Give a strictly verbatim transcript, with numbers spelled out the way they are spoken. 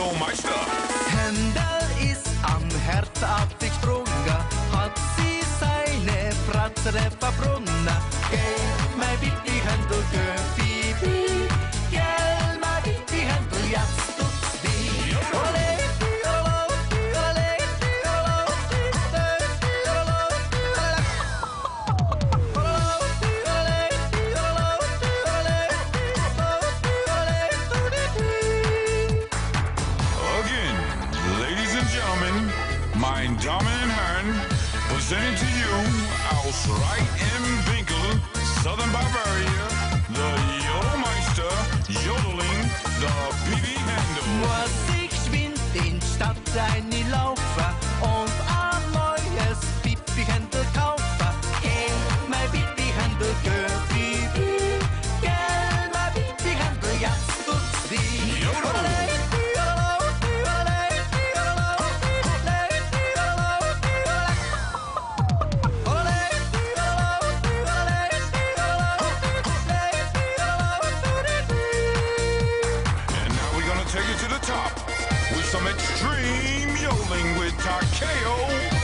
Jodelmeister. Händel ist am Herz auf dich sprungen, hat sie seine Fratze verbrunna. Gell, mein Bibi Händel, gell, Bibi, gell, mein Bibi Händel, jetzt tut's weh. Ole, ole, ole, Again, ladies and gentlemen, mein Damen und Herren, presenting to you aus Reit-im-Winkel, Southern Bavaria, the Yodelmeister, Yodeling, the Bibi Händel. muss ich schwind in die Stadt reinlaufen und ein neues Bibi Händel kaufen. Gell, mein Bibi Händel, gell, Bibi, gell, mein Bibi Händel, jetzt tut's weh. Jodel. And now we're gonna take it to the top with some extreme yodeling with Takeo